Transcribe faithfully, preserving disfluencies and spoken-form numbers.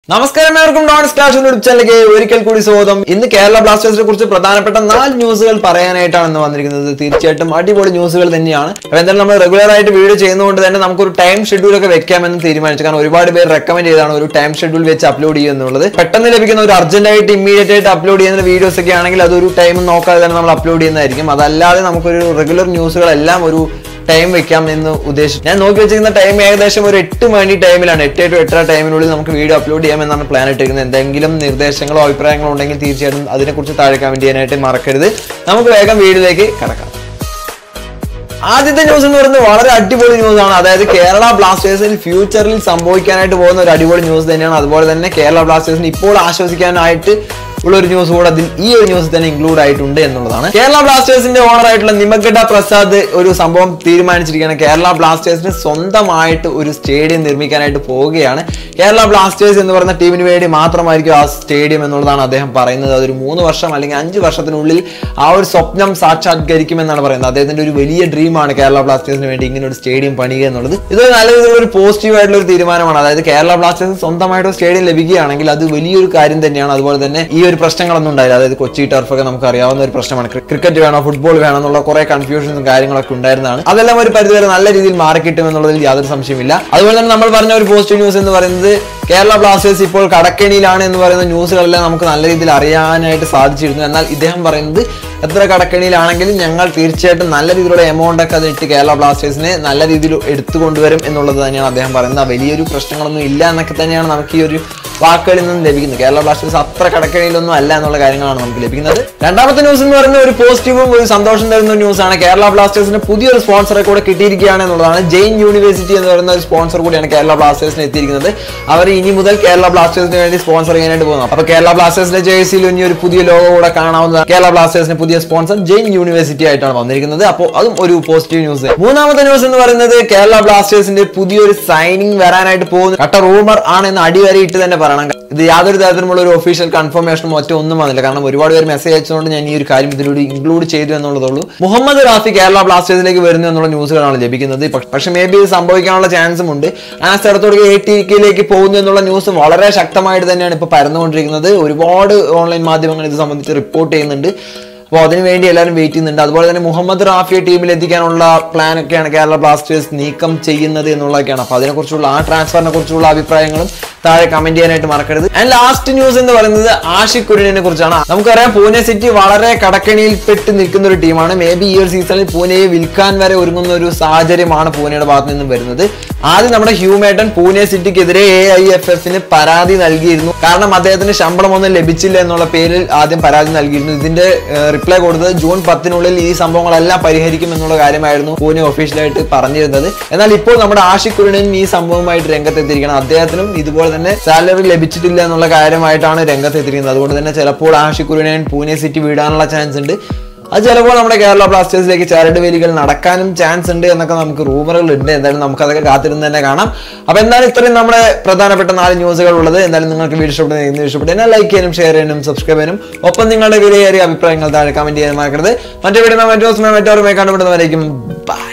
നമസ്കാരം എല്ലാവർക്കും Don സ്ക്ലാഷ് YouTube ചാനലിലേക്ക് ഒരിക്കൽ കൂടി സ്വാഗതം. ഇന്ന് കേരള ബ്ലാസ്റ്റേഴ്സിനെ കുറിച്ച് പ്രധാനപ്പെട്ട നാല് ന്യൂസുകൾ പറയാനായിട്ടാണ് ഇന്ന് വന്നിരിക്കുന്നത്. തീർച്ചയായിട്ടും അടിപൊളി ന്യൂസുകൾ തന്നെയാണ്. അപ്പോൾ എന്തായാലും നമ്മൾ റെഗുലർ ആയിട്ട് വീഡിയോ ചെയ്യുന്നതുകൊണ്ട് തന്നെ നമുക്കൊരു ടൈം ഷെഡ്യൂൾ ഒക്കെ വെക്കാമെന്ന് തീരുമാനിച്ചു. കാരണം ഒരുപാട് പേര് റെക്കമെൻഡ് ചെയ്താണ് ഒരു ടൈം ഷെഡ്യൂൾ വെച്ച് അപ്ലോഡ് ചെയ്യുന്നുള്ളത്. പെട്ടെന്ന് ലഭിക്കുന്ന ഒരു അർജന്റ് ആയിട്ട് ഇമ്മീഡിയറ്റ് ആയിട്ട് അപ്ലോഡ് ചെയ്യുന്ന വീഡിയോസ് ഒക്കെ ആണെങ്കിൽ അതൊരു ടൈം നോക്കാതെ തന്നെ നമ്മൾ അപ്ലോഡ് ചെയ്യുന്നതായിരിക്കും. അതല്ലാതെ നമുക്കൊരു റെഗുലർ ന്യൂസുകളെല്ലാം ഒരു ടൈം വെക്കാം എന്ന് ഉദ്ദേശിച്ചു. ഞാൻ നോക്കി വെച്ചിരിക്കുന്ന ടൈം ഏകദേശം ഒരു എട്ട് മണി ടൈമിലാണ്. എട്ട് ടു എട്ടര ടൈമിനുള്ളിൽ നമുക്ക് വീഡിയോ അപ്ലോഡ് ചെയ്യാമെന്നാണ് പ്ലാൻ ഇട്ടിരിക്കുന്നത്. എന്തെങ്കിലും നിർദ്ദേശങ്ങളോ അഭിപ്രായങ്ങളോ ഉണ്ടെങ്കിൽ തീർച്ചയായിട്ടും അതിനെക്കുറിച്ച് താഴെ കമന്റ് ചെയ്യാനായിട്ട് മറക്കരുത്. നമുക്ക് വേഗം വീഡിയോയിലേക്ക് കടക്കാം. ആദ്യത്തെ ന്യൂസ് എന്ന് പറയുന്നത് വളരെ അടിപൊളി ന്യൂസ് ആണ്. അതായത് കേരള ബ്ലാസ്റ്റേഴ്സിന് ഫ്യൂച്ചറിൽ സംഭവിക്കാനായിട്ട് പോകുന്ന ഒരു അടിപൊളി ന്യൂസ് തന്നെയാണ്. അതുപോലെ തന്നെ കേരള ബ്ലാസ്റ്റേഴ്സിന് ഇപ്പോൾ ആശ്വസിക്കാനായിട്ട് ഉള്ള ഒരു ന്യൂസ് കൂടെ അതിൽ ഈ ഒരു ന്യൂസ് തന്നെ ഇൻക്ലൂഡ് ആയിട്ടുണ്ട് എന്നുള്ളതാണ്. കേരള ബ്ലാസ്റ്റേഴ്സിന്റെ ഓണർ ആയിട്ടുള്ള നിമഗഡ പ്രസാദ് ഒരു സംഭവം തീരുമാനിച്ചിരിക്കുകയാണ്. കേരള ബ്ലാസ്റ്റേഴ്സിന് സ്വന്തമായിട്ട് ഒരു സ്റ്റേഡിയം നിർമ്മിക്കാനായിട്ട് പോവുകയാണ്. കേരള ബ്ലാസ്റ്റേഴ്സ് എന്ന് പറയുന്ന ടീമിന് വേണ്ടി മാത്രമായിരിക്കും ആ സ്റ്റേഡിയം എന്നുള്ളതാണ് അദ്ദേഹം പറയുന്നത്. അതൊരു മൂന്ന് വർഷം അല്ലെങ്കിൽ അഞ്ച് വർഷത്തിനുള്ളിൽ ആ ഒരു സ്വപ്നം സാക്ഷാത്കരിക്കുമെന്നാണ് പറയുന്നത്. അദ്ദേഹത്തിന്റെ ഒരു വലിയ ഡ്രീമാണ് കേരള ബ്ലാസ്റ്റേഴ്സിന് വേണ്ടി ഇങ്ങനെ ഒരു സ്റ്റേഡിയം പണിയുക എന്നുള്ളത്. ഇതൊരു നല്ല രീതിയിലുള്ള ഒരു പോസിറ്റീവ് ആയിട്ടുള്ള ഒരു തീരുമാനമാണ്. അതായത് കേരള ബ്ലാസ്റ്റേഴ്സിന് സ്വന്തമായിട്ട് സ്റ്റേഡിയം ലഭിക്കുകയാണെങ്കിൽ അത് വലിയൊരു കാര്യം തന്നെയാണ്. അതുപോലെ തന്നെ ഈ ഒരു പ്രശ്നങ്ങളൊന്നും ഉണ്ടായില്ല. അതായത് കൊച്ചി ടർഫൊക്കെ നമുക്ക് അറിയാവുന്ന ഒരു പ്രശ്നമാണ്. ക്രിക്കറ്റ് വേണോ ഫുട്ബോൾ വേണോ എന്നുള്ള കുറെ കൺഫ്യൂഷൻസും കാര്യങ്ങളൊക്കെ ഉണ്ടായിരുന്നതാണ്. അതെല്ലാം ഒരു പരിധിവരെ നല്ല രീതിയിൽ മാറിക്കിട്ടും എന്നുള്ളതിൽ യാതൊരു സംശയമില്ല. അതുപോലെ തന്നെ നമ്മൾ പറഞ്ഞ ഒരു പോസിറ്റീവ് ന്യൂസ് എന്ന് പറയുന്നത് കേരള ബ്ലാസ്റ്റേഴ്സ് ഇപ്പോൾ കടക്കെണിയിലാണ് എന്ന് പറയുന്ന ന്യൂസുകളെല്ലാം നമുക്ക് നല്ല രീതിയിൽ അറിയാനായിട്ട് സാധിച്ചിരുന്നു. എന്നാൽ ഇദ്ദേഹം പറയുന്നത് എത്ര കടക്കെണിയിലാണെങ്കിലും ഞങ്ങൾ തീർച്ചയായിട്ടും നല്ല രീതിയിലുള്ള എമൗണ്ട് ഒക്കെ അതിട്ട് കേരള ബ്ലാസ്റ്റേഴ്സിനെ നല്ല രീതിയിൽ എടുത്തു കൊണ്ടുവരും എന്നുള്ളത് തന്നെയാണ് അദ്ദേഹം പറയുന്നത്. വലിയൊരു പ്രശ്നങ്ങളൊന്നും ഇല്ല എന്നൊക്കെ തന്നെയാണ് നമുക്ക് ഈ ഒരു വാക്കുകളിൽ നിന്നും ലഭിക്കുന്നത്. കേരള ബ്ലാസ്റ്റേഴ്സ് അത്ര കടക്കെണിയിലൊന്നും അല്ല എന്നുള്ള കാര്യങ്ങളാണ് നമുക്ക് ലഭിക്കുന്നത്. രണ്ടാമത്തെ ന്യൂസ് എന്ന് പറയുന്നത് ഒരു പോസിറ്റീവും ഒരു സന്തോഷം തരുന്ന ന്യൂസാണ്. കേരള ബ്ലാസ്റ്റേഴ്സിന് പുതിയൊരു സ്പോൺസറെ കൂടെ കിട്ടിയിരിക്കുകയാണ് എന്നുള്ളതാണ്. ജെയിൻ യൂണിവേഴ്സിറ്റി എന്ന് പറയുന്ന ഒരു സ്പോൺസർ കൂടിയാണ് കേരള ബ്ലാസ്റ്റേഴ്സിന് എത്തിയിരിക്കുന്നത്. അവർ ഇനി മുതൽ കേരള ബ്ലാസ്റ്റേഴ്സിന് വേണ്ടി സ്പോൺസർ ചെയ്യാനായിട്ട് പോകുന്നു. അപ്പോൾ കേരള ബ്ലാസ്റ്റേഴ്സിന്റെ ജേഴ്സിയിൽ ഇനി ഒരു പുതിയ ലോഗോ കൂടെ കാണാവുന്നതാണ്. കേരള ബ്ലാസ്റ്റേഴ്സിന് പുതിയ സ്പോൺസർ ജെയിൻ യൂണിവേഴ്സിറ്റി ആയിട്ടാണ് വന്നിരിക്കുന്നത്. അപ്പോൾ അതും ഒരു പോസിറ്റീവ് ന്യൂസ്. മൂന്നാമത്തെ ന്യൂസ് എന്ന് പറയുന്നത് കേരള ബ്ലാസ്റ്റേഴ്സിന്റെ പുതിയൊരു സൈനിങ് വരാനായിട്ട് പോകുന്നു. കട്ട റൂമർ ആണ് എന്ന് അടിവരയിട്ട് തന്നെ പറയണം. ഇത് യാതൊരു തരത്തിലുള്ള ഒരു ഒഫീഷ്യൽ കൺഫർമേഷനും ഒറ്റ ഒന്നും വന്നില്ല. കാരണം ഒരുപാട് പേര് മെസ്സേജ് അയച്ചുകൊണ്ട് ഞാൻ ഈ ഒരു കാര്യം ഇതിലൂടെ ഇൻക്ലൂഡ് ചെയ്തു എന്നുള്ളതുള്ളൂ. മുഹമ്മദ് റാഫി കേരള ബ്ലാസ്റ്റേഴ്സിലേക്ക് വരുന്നു എന്നുള്ള ന്യൂസുകളാണ് ലഭിക്കുന്നത്. പക്ഷെ മേ ബി ഇത് സംഭവിക്കാനുള്ള ചാൻസും ഉണ്ട്. ആ സ്ഥലത്തോടെ എ ടി കെയിലേക്ക് പോകുന്നു എന്നുള്ള ന്യൂസ് വളരെ ശക്തമായിട്ട് തന്നെയാണ് ഇപ്പോൾ പരന്നുകൊണ്ടിരിക്കുന്നത്. ഒരുപാട് ഓൺലൈൻ മാധ്യമങ്ങൾ ഇത് സംബന്ധിച്ച് റിപ്പോർട്ട് ചെയ്യുന്നുണ്ട്. അപ്പോൾ അതിനുവേണ്ടി എല്ലാവരും വെയിറ്റ് ചെയ്യുന്നുണ്ട്. അതുപോലെ തന്നെ മുഹമ്മദ് റാഫിയെ ടീമിൽ എത്തിക്കാനുള്ള പ്ലാൻ ഒക്കെയാണ് കേരള ബ്ലാസ്റ്റേഴ്സ് നീക്കം ചെയ്യുന്നത് എന്നുള്ളതൊക്കെയാണ്. അപ്പോൾ അതിനെക്കുറിച്ചുള്ള ആ ട്രാൻസ്ഫറിനെ കുറിച്ചുള്ള അഭിപ്രായങ്ങളും താഴെ കമന്റ് ചെയ്യാനായിട്ട് മറക്കരുത്. ആൻഡ് ലാസ്റ്റ് ന്യൂസ് എന്ന് പറയുന്നത് ആഷിഖ് കുര്യനെ കുറിച്ചാണ്. നമുക്കറിയാം പൂനെ സിറ്റി വളരെ കടക്കെണിയിൽപ്പെട്ട് നിൽക്കുന്ന ഒരു ടീമാണ്. മേ ബി ഈ ഒരു സീസണിൽ പൂനെയെ വിൽക്കാൻ വരെ ഒരുങ്ങുന്ന ഒരു സാഹചര്യമാണ് പൂനെയുടെ ഭാഗത്ത് നിന്നും വരുന്നത്. ആദ്യം നമ്മുടെ ഹ്യൂമേട്ടൻ പൂനെ സിറ്റിക്കെതിരെ എ ഐ എഫ് എഫിന് പരാതി നൽകിയിരുന്നു. കാരണം അദ്ദേഹത്തിന് ശമ്പളമൊന്നും ലഭിച്ചില്ല എന്നുള്ള പേരിൽ ആദ്യം പരാതി നൽകിയിരുന്നു. ഇതിന്റെ റിപ്ലൈ കൊടുത്തത് ജൂൺ പത്തിനുള്ളിൽ ഈ സംഭവങ്ങളെല്ലാം പരിഹരിക്കും എന്നുള്ള കാര്യമായിരുന്നു പൂനെ ഒഫീഷ്യലായിട്ട് പറഞ്ഞിരുന്നത്. എന്നാൽ ഇപ്പോൾ നമ്മുടെ ആഷിഖ് കുര്യനും ഈ സംഭവമായിട്ട് രംഗത്തെത്തിയിരിക്കണം. അദ്ദേഹത്തിനും ഇതുപോലെ തന്നെ സാലറി ലഭിച്ചിട്ടില്ല എന്നുള്ള കാര്യമായിട്ടാണ് രംഗത്തെത്തിയിരിക്കുന്നത്. അതുകൊണ്ട് തന്നെ ചിലപ്പോൾ ആഷിഖ് കുര്യനെ പൂനെ സിറ്റി വിടാനുള്ള ചാൻസ് ഉണ്ട്. അത് ചിലപ്പോൾ നമ്മുടെ കേരള ബ്ലാസ്റ്റേഴ്സിലേക്ക് ചരട് വേലികൾ നടക്കാനും ചാൻസ് ഉണ്ട് എന്നൊക്കെ നമുക്ക് റൂമറുകൾ ഉണ്ട്. എന്തായാലും നമുക്ക് അതൊക്കെ കാത്തിരുന്ന് തന്നെ കാണാം. അപ്പൊ എന്തായാലും ഇത്രയും നമ്മുടെ പ്രധാനപ്പെട്ട നാല് ന്യൂസുകൾ ഉള്ളത്. എന്തായാലും നിങ്ങൾക്ക് വീഡിയോ ഇഷ്ടപ്പെട്ടു ഇഷ്ടപ്പെട്ടു എന്നാൽ ലൈക്ക് ചെയ്യാനും ഷെയർ ചെയ്യാനും സബ്സ്ക്രൈബ് ചെയ്യാനും ഒപ്പം നിങ്ങളുടെ വിലയേറിയ അഭിപ്രായങ്ങൾ താഴെ കമന്റ് ചെയ്യാൻ മറക്കരുത്. മറ്റു വീഡിയോ മറ്റു ദിവസം മറ്റോരുമായി കണ്ടുപിടുന്നവരേക്കും ബൈ.